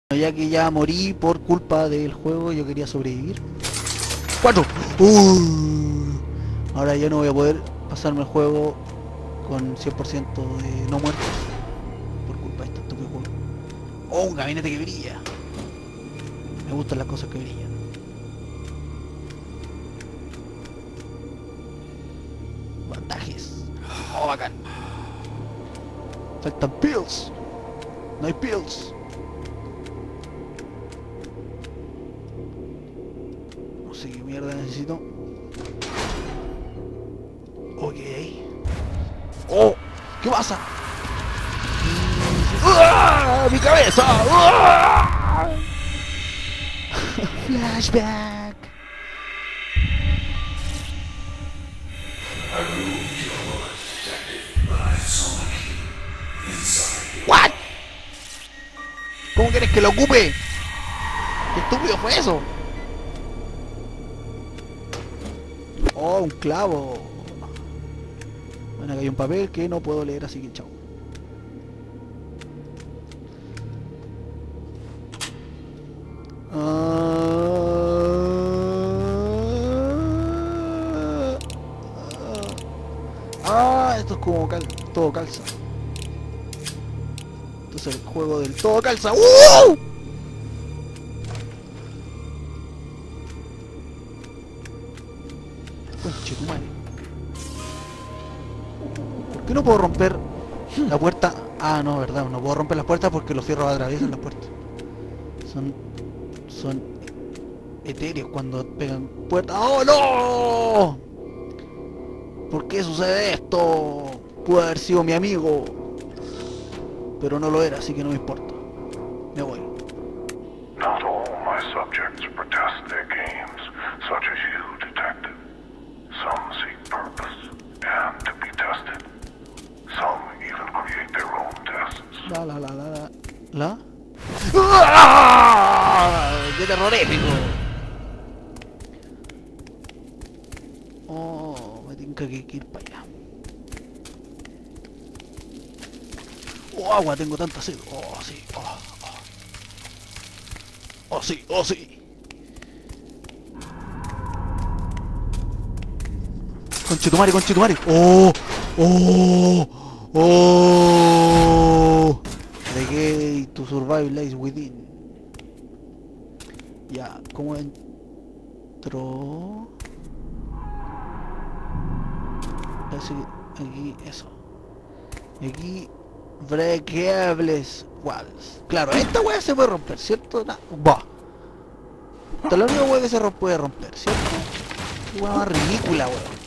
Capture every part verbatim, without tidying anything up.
Ya que ya morí por culpa del juego, yo quería sobrevivir. ¡Cuatro! Uh, ahora ya no voy a poder pasarme el juego con cien por ciento de no muertos por culpa de este estúpido juego. ¡Oh, un gabinete que brilla! Me gustan las cosas que brillan. Bandajes. ¡Oh, bacán! Faltan pills. No hay pills. No sé qué mierda necesito. Ok. ¡Oh! ¿Qué pasa? ¡Uah! ¡Mi cabeza! ¡Uah! Flashback. What? ¿Cómo quieres que lo ocupe? ¿Qué estúpido fue eso? Oh, un clavo. Bueno, acá hay un papel que no puedo leer, así que chao. Ah, ah, esto es como cal todo calza. Esto es el juego del todo calza. ¡Uh! Conchetumare. ¿Por qué no puedo romper la puerta? Ah, no, verdad, no puedo romper las puertas porque los fierros atraviesan las puertas. Son... Son... etéreos cuando pegan puertas. ¡Oh, no! ¿Por qué sucede esto? Pudo haber sido mi amigo, pero no lo era, así que no me importa. Me voy. Not all my subjects protest their games, such as you, detective. Some seek purpose and to be tested. Some even create their own tests. La la la la la. ¿La? ¡Ah! ¡Qué terrorífico! Oh, me tinca que ir para allá. Oh, agua, tengo tanta sed. Oh, sí. Oh, oh. Oh, sí, oh, sí. Conchetumare, conchetumare. Oh, oh, oh. The gate to survive lies within. Ya, ¿cómo entró? Parece que aquí, eso. Y aquí, breakables walls. Claro, esta wea se puede romper, ¿cierto? Nah, va. Esta es la única wea que se puede romper, ¿cierto? Qué wea más ridícula, wea.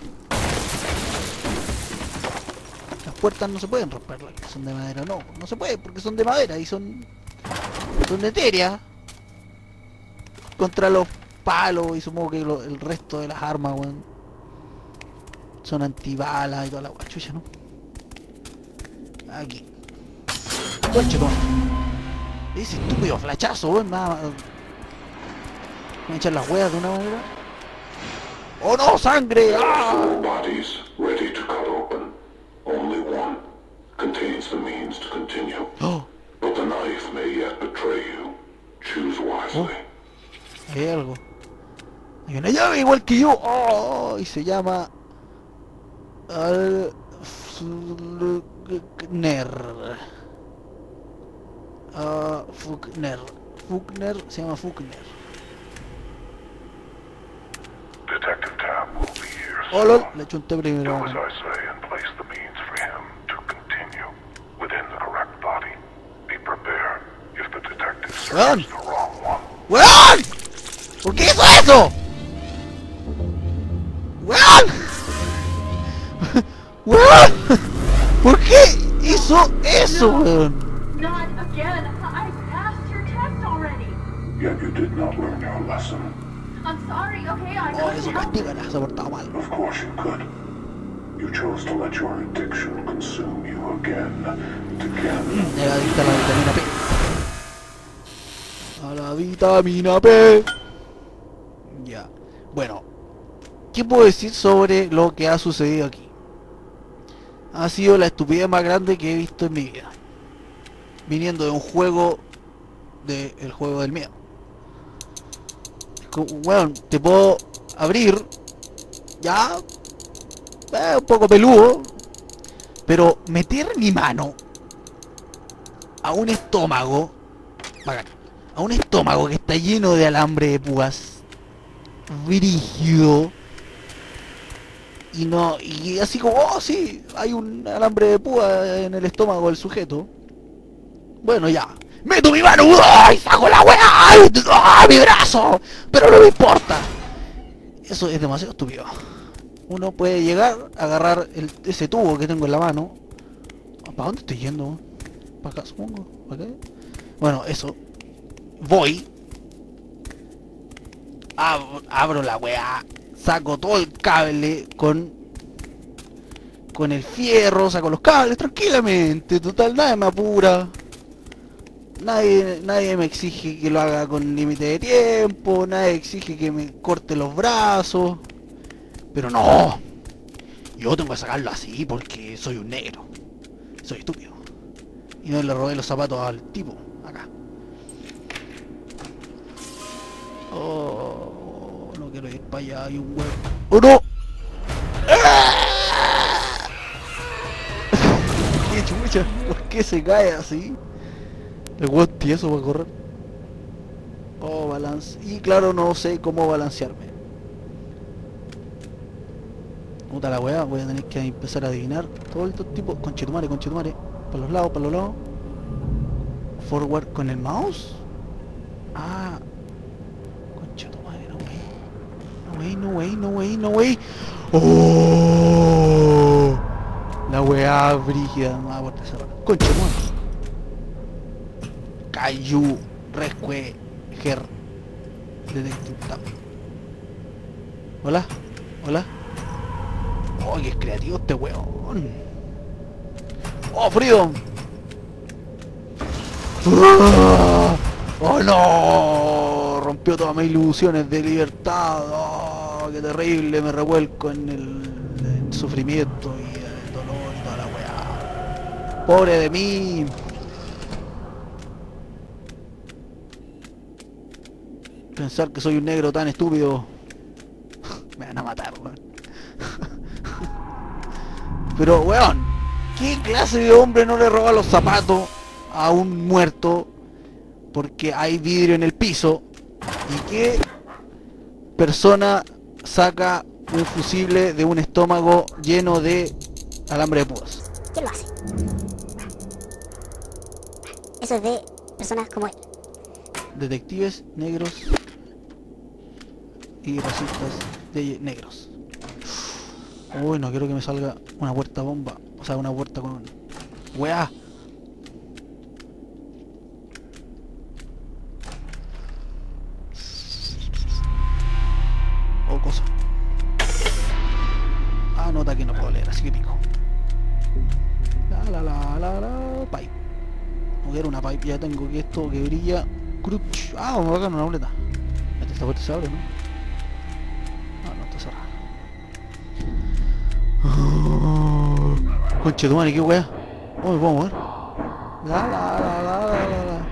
Las puertas no se pueden romper, las que son de madera, no. No se puede porque son de madera y son... son etéreas. Contra los palos y supongo que lo, el resto de las armas, weón. Son antibalas y toda la guachucha, ¿no? Aquí. Conche, con. Ese estúpido flachazo, weón. Nada más. Voy a echar las hueas de una manera. ¡Oh no! ¡Sangre! ¡Ah! Four bodies ready to cut open. Only one contains the means to continue. Oh. But the knife may yet betray you. Choose wisely. Oh. Hay algo. Hay una llave igual que yo. Oh, y se llama... Al... Fugner. Uh, Fugner. Fugner se llama Fugner. Detective Tab will be here Oh, soon. lol, le chunté primero. Do as I say and place the means for him to continue within the correct body. Be prepared if the detective Weón. searches the wrong one. ¡Weón! ¿Por qué hizo eso? ¡Weón! ¡Weón! ¿Por qué hizo eso, weón? Not again. I passed your test already. Yet you did not learn your lesson. I'm sorry, okay? I Oh, eso couldn't help it. castiga, se ha portado mal. Of course you could. You chose to let your addiction consume you again and again. Era adicta a la vitamina P. A la vitamina P. Ya. Bueno. ¿Qué puedo decir sobre lo que ha sucedido aquí? Ha sido la estupidez más grande que he visto en mi vida. Viniendo de un juego del juego del miedo. Bueno, te puedo abrir, ya, eh, un poco peludo, pero meter mi mano a un estómago, bacán, a un estómago que está lleno de alambre de púas, brígido, y no, y así como, oh sí, hay un alambre de púa en el estómago del sujeto. Bueno, ya, meto mi mano, ¡ay! Saco la weá, ¡ay! ¡Ah, mi brazo! Pero no me importa. Eso es demasiado estúpido. Uno puede llegar a agarrar el, ese tubo que tengo en la mano. ¿Para dónde estoy yendo? ¿Para acá supongo? ¿Para acá? Bueno, eso. Voy. Ab abro la weá. Saco todo el cable con... Con el fierro, saco los cables tranquilamente. Total, nadie me apura. Nadie, nadie me exige que lo haga con límite de tiempo, nadie exige que me corte los brazos. Pero no, yo tengo que sacarlo así porque soy un negro. Soy estúpido. Y no le robé los zapatos al tipo, acá. Oh, no quiero ir para allá, hay un huevo. ¡Oh no! ¡Qué chucha! ¿Por qué se cae así? El huevo es tieso para correr. Oh, balance. Y claro, no sé cómo balancearme. Puta la weá, voy a tener que empezar a adivinar todo el tipo. Conchetumare, conchetumare. Para los lados, para los lados. Forward con el mouse. Ah. Conchetumare, no way. No way, no way, no way, no way. Oh. La weá brígida. Me va a poder cerrar. Conchetumare. Cayu, Rescue, Ger, Detective Tab. Hola, hola. Oh, que es creativo este weón. Oh, frío. Oh no, rompió todas mis ilusiones de libertad. Oh, qué terrible, me revuelco en el, el sufrimiento y el dolor y toda la weá. Pobre de mí. Pensar que soy un negro tan estúpido. Me van a matar, weón. Pero, weón, ¿qué clase de hombre no le roba los zapatos a un muerto porque hay vidrio en el piso? ¿Y qué persona saca un fusible de un estómago lleno de alambre de púas? ¿Quién lo hace? Eso es de personas como él. Detectives negros y racistas de negros. Uy, no quiero que me salga una puerta bomba. O sea, una puerta con... ¡Weá! Oh, cosa. Ah, nota que no puedo leer, así que pico. La la la la la... Pipe. No quiero una pipe, ya tengo que esto que brilla. Crunch. Ah, vamos a sacar una boleta. Esta puerta se abre, ¿no? Ah, no, está cerrada. Oh, conchetumare, qué wea. Oh, me puedo mover. La la la la la la la.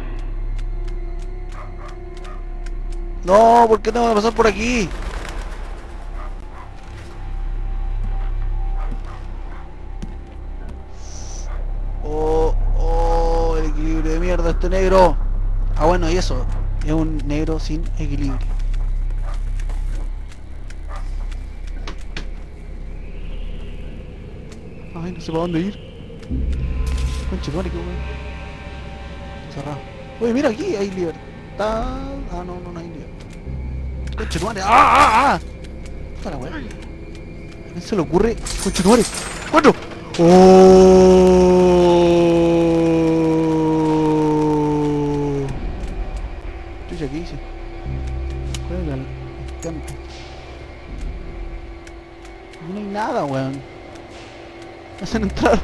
No, ¿por qué tengo que pasar por aquí? Oh, oh, el equilibrio de mierda este negro. Ah, bueno, y eso, es un negro sin equilibrio. Ay, no sé para dónde ir. Conchetumare, qué weón. Está cerrado. Oye, mira aquí, hay libertad. Ah, no, no, no hay libertad. Conchetumare, ah, ah, ah. Está la weá. ¿A quién se le ocurre? Conchetumare. ¡Cuatro! Oh. Chucha, ¿qué hice? ¿Cuál era el campo? No hay nada, weón. Me hacen entrar.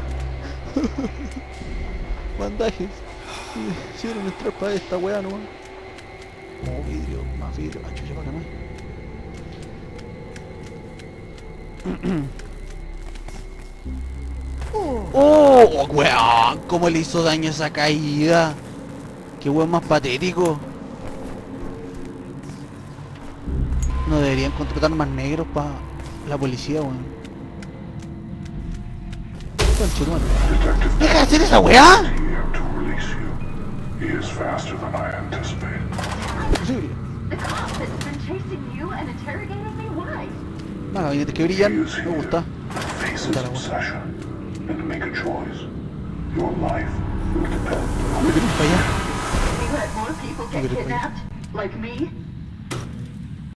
Bandajes. Me hicieron entrar para esta weá nomás. Oh, vidrio, más vidrio. Ah, chucha, para acá más. Oh, oh, weón, cómo le hizo daño esa caída. Qué weón más patético. No deberían contratar más negros para la policía, weón. Conchetumare. Detective ¡Deja de hacer esa weá! here to release you. He is faster than I anticipated. Imposible. The cop that's been chasing you and interrogating me? Why? No, gabinetes que He brillan, is me here gusta. to face his Puta la weá. obsession and to make a choice. Your life will depend on ¿Dónde querés para allá? You let more people Look get at it, kidnapped? Like me?